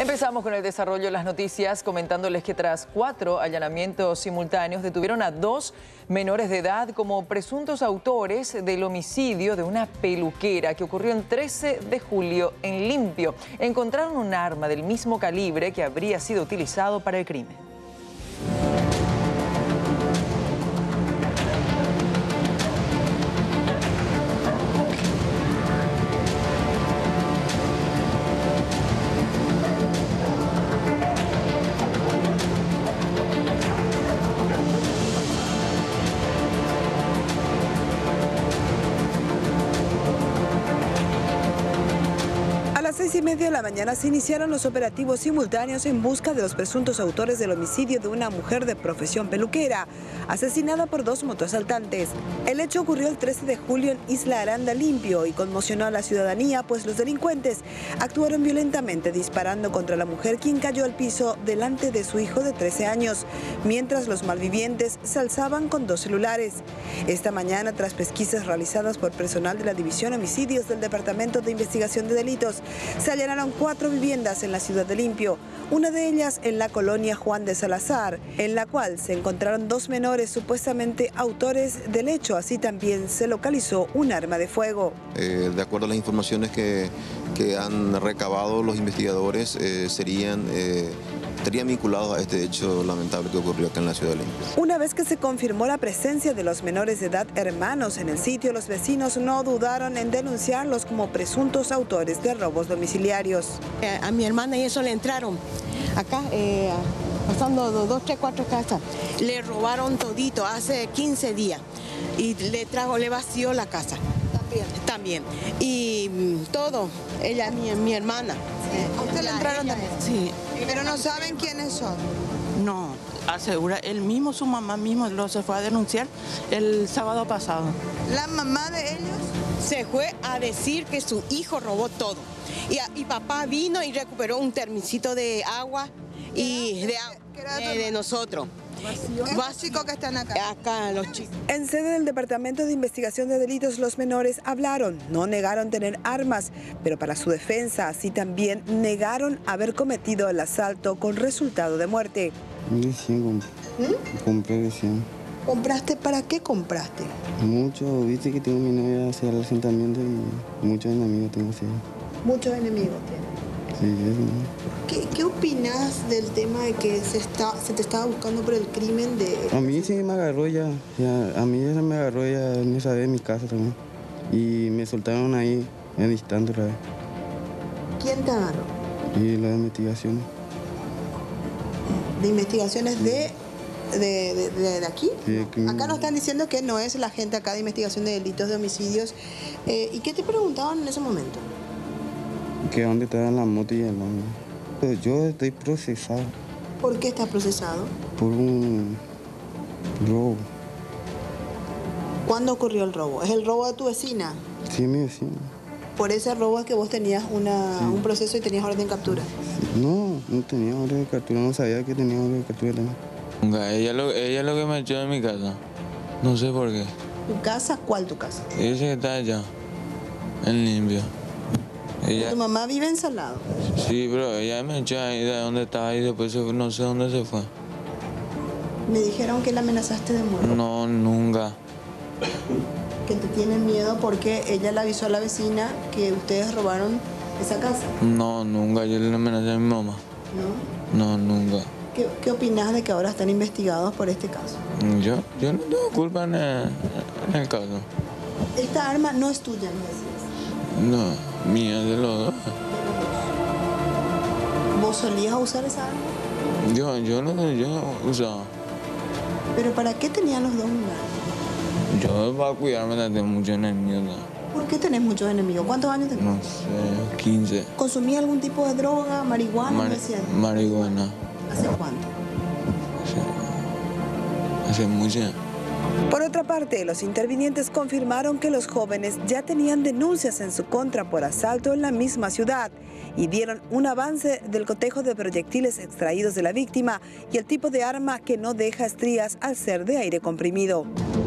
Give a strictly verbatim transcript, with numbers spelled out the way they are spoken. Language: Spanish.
Empezamos con el desarrollo de las noticias comentándoles que tras cuatro allanamientos simultáneos detuvieron a dos menores de edad como presuntos autores del homicidio de una peluquera que ocurrió el trece de julio en Limpio. Encontraron un arma del mismo calibre que habría sido utilizado para el crimen. A las seis y media de la mañana se iniciaron los operativos simultáneos en busca de los presuntos autores del homicidio de una mujer de profesión peluquera, asesinada por dos motoasaltantes. El hecho ocurrió el trece de julio en Isla Aranda, Limpio, y conmocionó a la ciudadanía, pues los delincuentes actuaron violentamente disparando contra la mujer, quien cayó al piso delante de su hijo de trece años, mientras los malvivientes se alzaban con dos celulares. Esta mañana, tras pesquisas realizadas por personal de la División Homicidios del Departamento de Investigación de Delitos, se allanaron cuatro viviendas en la ciudad de Limpio, una de ellas en la colonia Juan de Salazar, en la cual se encontraron dos menores supuestamente autores del hecho. Así también se localizó un arma de fuego. Eh, de acuerdo a las informaciones que, que han recabado los investigadores, eh, serían... Eh, estarían vinculados a este hecho lamentable que ocurrió acá en la ciudad de Limpio. Una vez que se confirmó la presencia de los menores de edad hermanos en el sitio, los vecinos no dudaron en denunciarlos como presuntos autores de robos domiciliarios. Eh, a mi hermana y eso le entraron acá, eh, pasando dos, dos, tres, cuatro casas. Le robaron todito hace quince días y le trajo, le vació la casa. También. También. Y mm, todo, ella, mi, mi hermana. Sí. ¿A usted le entraron también? Sí. Pero no saben quiénes son. No, asegura, él mismo, su mamá mismo, lo se fue a denunciar el sábado pasado. ¿La mamá de ellos? Se fue a decir que su hijo robó todo. Y, y papá vino y recuperó un termicito de agua y de, de, de nosotros. Los chicos que están acá. Acá los chicos. En sede del Departamento de Investigación de Delitos, los menores hablaron, no negaron tener armas, pero para su defensa, así también negaron haber cometido el asalto con resultado de muerte. Recién compré, ¿Mm? compré recién. ¿Compraste? ¿Para qué compraste? Mucho, viste que tengo mi novia hacia el asentamiento y muchos enemigos tengo así. Muchos enemigos tienes. Sí, eso. ¿Qué, ¿Qué opinas del tema de que se, está, se te estaba buscando por el crimen de...? A mí sí me agarró ya, ya a mí ya me agarró ya en esa vez en mi casa también. Y me soltaron ahí en distante otra vez. ¿Quién te agarró? Y las investigaciones. ¿De investigaciones de, de, de, de, de aquí? Sí, que... Acá nos están diciendo que no es la gente acá de investigación de delitos de homicidios. Eh, ¿Y qué te preguntaban en ese momento? Que dónde estaban la moto y el hombre. Yo estoy procesado. ¿Por qué estás procesado? Por un robo. ¿Cuándo ocurrió el robo? ¿Es el robo de tu vecina? Sí, mi vecina. ¿Por ese robo es que vos tenías una, sí. un proceso y tenías orden de captura? No, no tenía orden de captura, no sabía que tenía orden de captura también. Ella lo, ella lo que me echó de mi casa, no sé por qué. ¿Tu casa? ¿Cuál tu casa? Ella que está allá, en Limpio. Ella... ¿Tu mamá vive en Salado? Sí, pero ella me echó ahí de donde estaba y después se, no sé dónde se fue. Me dijeron que la amenazaste de muerte. No, nunca. Que te tienen miedo porque ella le avisó a la vecina que ustedes robaron esa casa. No, nunca, yo le amenacé a mi mamá. ¿No? No, nunca. ¿Qué, qué opinas de que ahora están investigados por este caso? Yo, yo no tengo culpa en el, en el caso. Esta arma no es tuya, me decías. No. Mía de los dos. ¿Vos solías usar esa arma? Yo, yo no, yo usaba. ¿Pero para qué tenían los dos un arma? Yo para cuidarme de muchos enemigos. ¿No? ¿Por qué tenés muchos enemigos? ¿Cuántos años tenés? No sé, quince. ¿Consumía algún tipo de droga, marihuana? Mar marihuana. ¿Hace cuánto? Hace, hace mucho. Por otra parte, los intervinientes confirmaron que los jóvenes ya tenían denuncias en su contra por asalto en la misma ciudad y dieron un avance del cotejo de proyectiles extraídos de la víctima y el tipo de arma que no deja estrías al ser de aire comprimido.